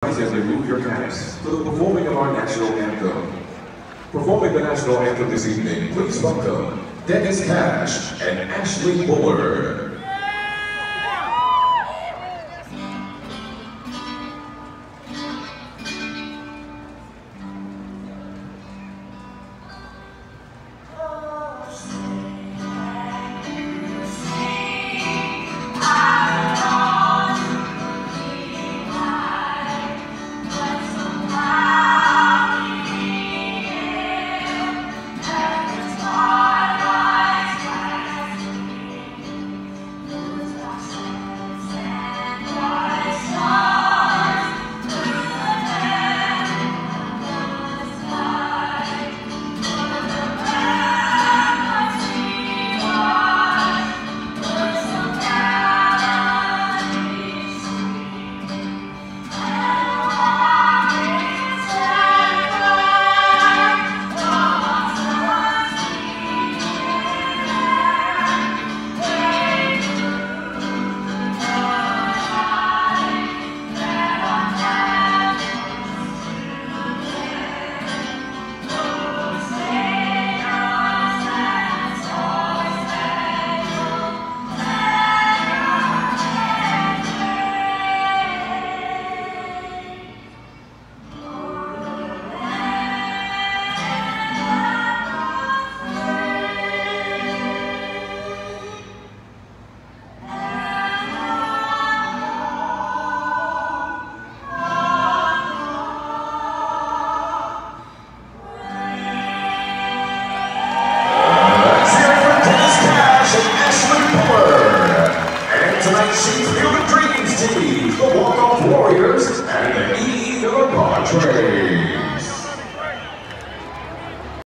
rise and remove your caps for the performing of our national anthem. Performing the national anthem this evening, please welcome Dennis Cash and Ashley Bullard. She's the Dreams team, the Walk-Off Warriors, and the E. Miller Padres.